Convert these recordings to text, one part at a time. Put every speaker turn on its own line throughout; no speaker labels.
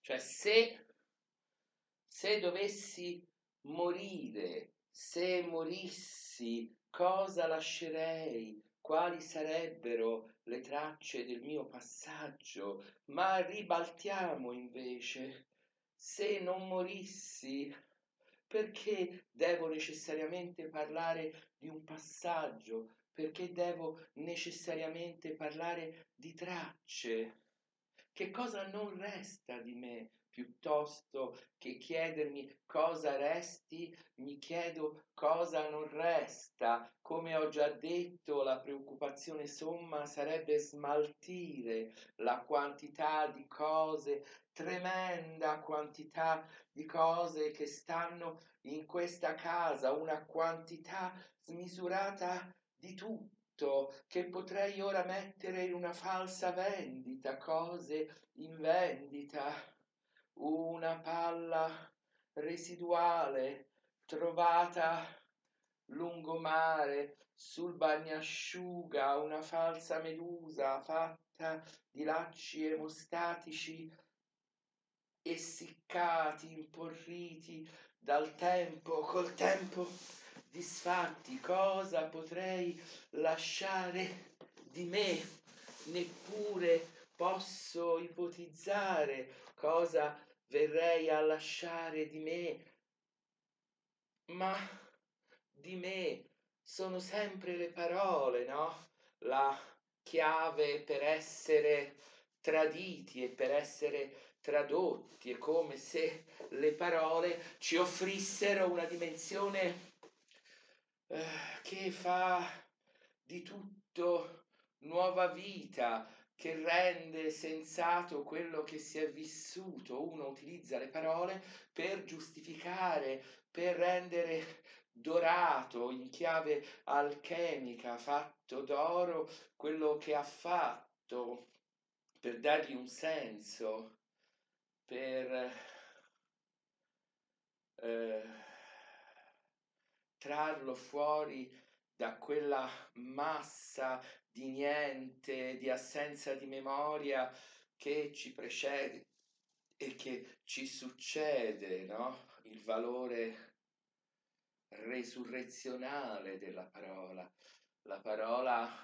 Cioè, se dovessi morire, se morissi, cosa lascerei? Quali sarebbero le tracce del mio passaggio? Ma ribaltiamo invece. Se non morissi, perché devo necessariamente parlare di un passaggio? Perché devo necessariamente parlare di tracce? Che cosa non resta di me? Piuttosto che chiedermi cosa resti, mi chiedo cosa non resta. Come ho già detto, la preoccupazione somma sarebbe smaltire la quantità di cose, tremenda quantità di cose che stanno in questa casa, una quantità smisurata di tutto, che potrei ora mettere in una falsa vendita, cose in vendita, una palla residuale trovata lungomare sul bagnasciuga, una falsa medusa fatta di lacci emostatici essiccati, imporriti dal tempo, col tempo disfatti. Cosa potrei lasciare di me? Neppure posso ipotizzare cosa verrei a lasciare di me, ma di me sono sempre le parole, no? La chiave per essere traditi e per essere tradotti. È come se le parole ci offrissero una dimensione che fa di tutto nuova vita, che rende sensato quello che si è vissuto. Uno utilizza le parole per giustificare, per rendere dorato in chiave alchemica, fatto d'oro, quello che ha fatto, per dargli un senso, per eh, trarlo fuori da quella massa di niente, di assenza di memoria che ci precede e che ci succede, no? Il valore resurrezionale della parola. La parola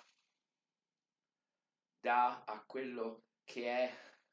dà a quello che è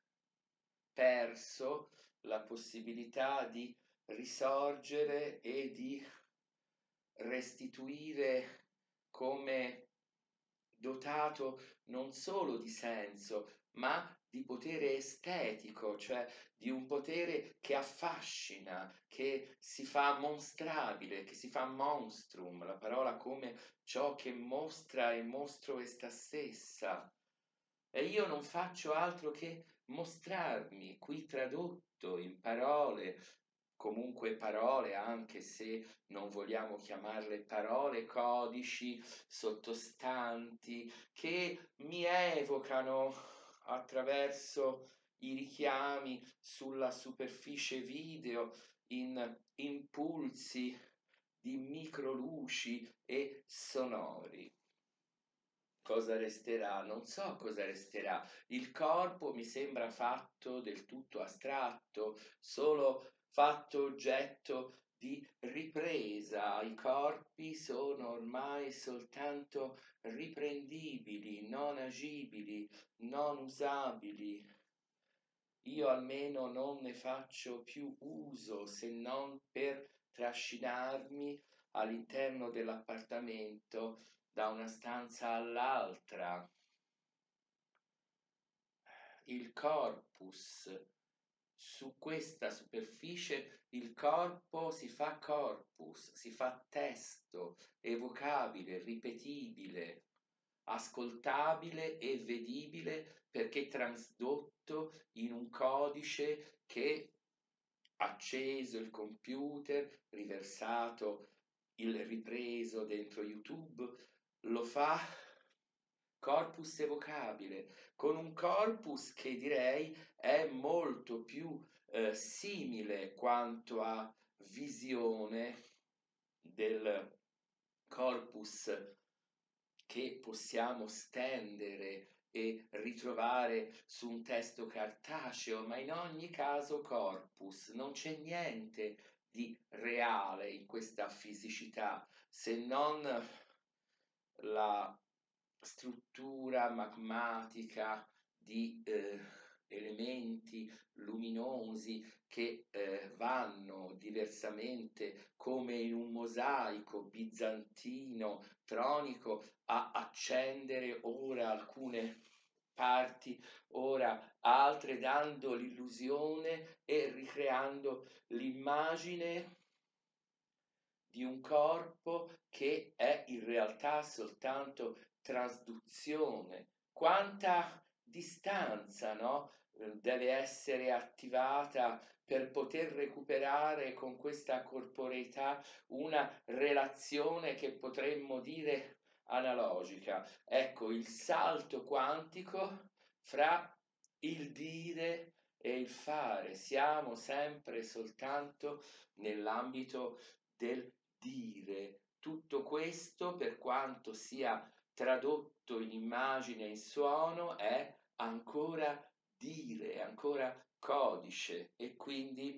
perso la possibilità di risorgere e di restituire come dotato non solo di senso, ma di potere estetico, cioè di un potere che affascina, che si fa mostrabile, che si fa monstrum, la parola come ciò che mostra e mostro esta stessa. E io non faccio altro che mostrarmi qui tradotto in parole, comunque parole, anche se non vogliamo chiamarle parole, codici sottostanti che mi evocano attraverso i richiami sulla superficie video in impulsi di microluci e sonori. Cosa resterà? Non so cosa resterà. Il corpo mi sembra fatto del tutto astratto, solo fatto oggetto di ripresa. I corpi sono ormai soltanto riprendibili, non agibili, non usabili. Io almeno non ne faccio più uso se non per trascinarmi all'interno dell'appartamento da una stanza all'altra. Il corpus, su questa superficie il corpo si fa corpus, si fa testo, evocabile, ripetibile, ascoltabile e vedibile perché trasdotto in un codice che, acceso il computer, riversato il ripreso dentro YouTube, lo fa corpus evocabile, con un corpus che direi è molto più simile quanto a visione del corpus che possiamo stendere e ritrovare su un testo cartaceo, ma in ogni caso corpus, non c'è niente di reale in questa fisicità, se non la struttura magmatica di elementi luminosi che vanno diversamente come in un mosaico bizantino tronico a accendere ora alcune parti, ora altre, dando l'illusione e ricreando l'immagine di un corpo che è in realtà soltanto trasduzione. Quanta distanza, no? Deve essere attivata per poter recuperare con questa corporeità una relazione che potremmo dire analogica. Ecco, il salto quantico fra il dire e il fare. Siamo sempre soltanto nell'ambito del dire. Tutto questo, per quanto sia tradotto in immagine e in suono, è ancora dire, è ancora codice e quindi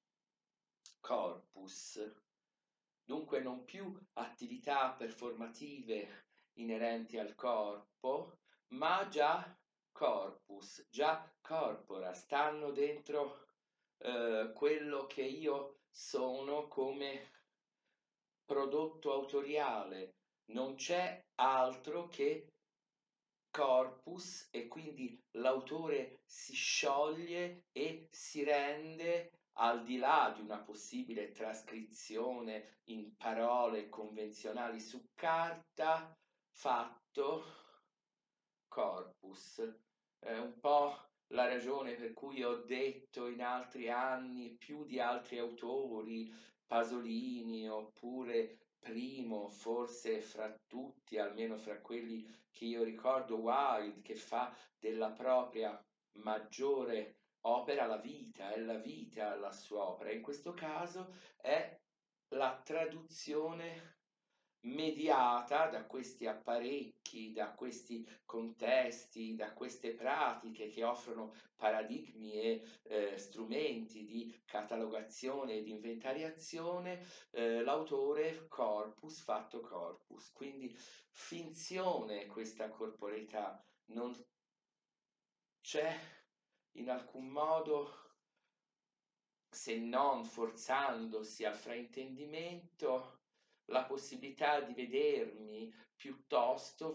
corpus. Dunque non più attività performative inerenti al corpo, ma già corpus, già corpora, stanno dentro quello che io sono come prodotto autoriale, non c'è altro che corpus e quindi l'autore si scioglie e si rende, al di là di una possibile trascrizione in parole convenzionali su carta, fatto corpus. È un po' la ragione per cui ho detto in altri anni, più di altri autori, Pasolini oppure Primo, forse fra tutti, almeno fra quelli che io ricordo, Wilde, che fa della propria maggiore opera la vita, è la vita la sua opera. In questo caso è la traduzione mediata da questi apparecchi, da questi contesti, da queste pratiche che offrono paradigmi e strumenti di catalogazione e di inventariazione, l'autore corpus fatto corpus, quindi finzione questa corporeità, non c'è in alcun modo, se non forzandosi al fraintendimento, la possibilità di vedermi piuttosto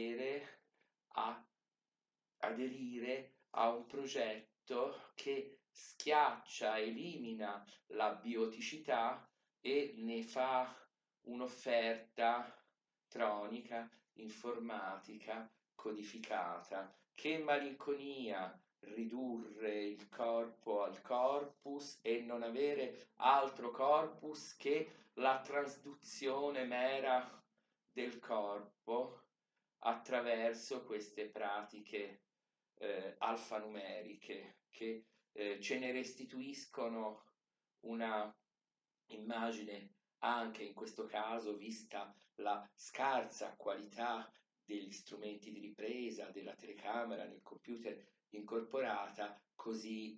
aderire a un progetto che schiaccia, elimina la bioticità e ne fa un'offerta tronica, informatica, codificata. Che malinconia ridurre il corpo al corpus e non avere altro corpus che la trasduzione mera del corpo attraverso queste pratiche alfanumeriche che ce ne restituiscono una immagine anche in questo caso, vista la scarsa qualità degli strumenti di ripresa, della telecamera nel computer incorporata, così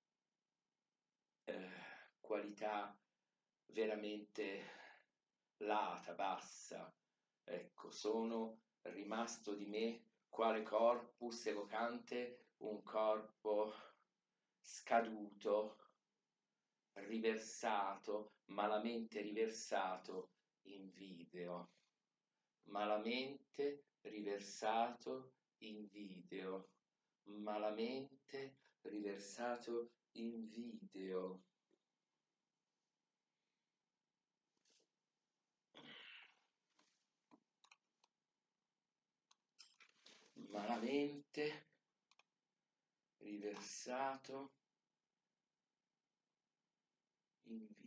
qualità veramente lata, bassa. Ecco, sono rimasto di me quale corpus evocante un corpo scaduto, riversato, malamente riversato in video, malamente riversato in video, malamente riversato in video. Malamente riversato in video.